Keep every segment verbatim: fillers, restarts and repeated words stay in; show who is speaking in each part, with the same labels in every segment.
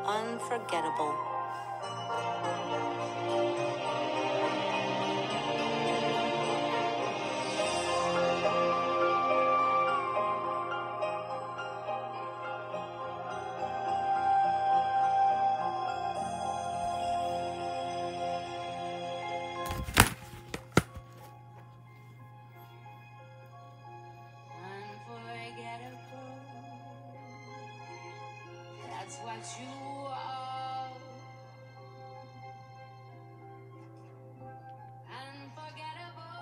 Speaker 1: Unforgettable.
Speaker 2: That's what you are. Unforgettable.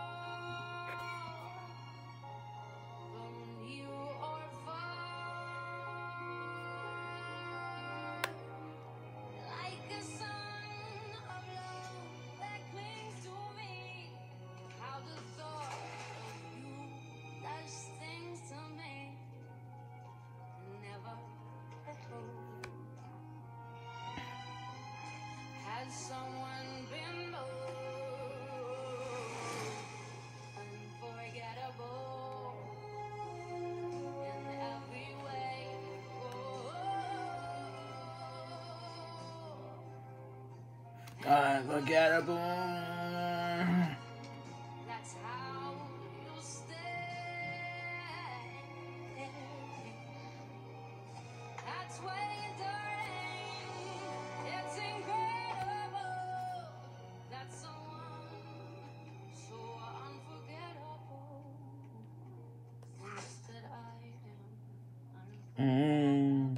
Speaker 2: From you or far. Like a sun of love that clings to me. How the thought of you does things to me. Never before has someone been more unforgettable in every way. Oh,
Speaker 3: Unforgettable.
Speaker 2: that's how you stay. That's why Dory, it's incredible that someone so unforgettable thinks that I am
Speaker 3: Mm.
Speaker 2: unforgettable.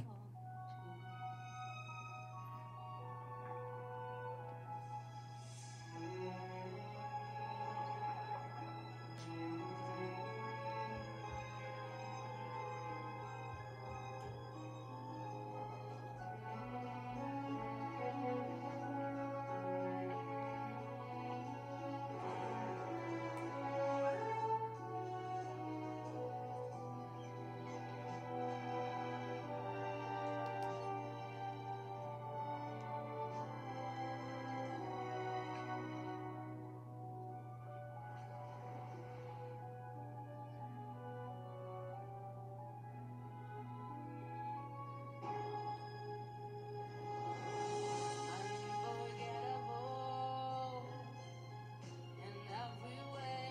Speaker 2: Unforgettable in every way.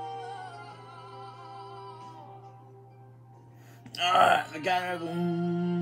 Speaker 2: Oh,
Speaker 3: Unforgettable.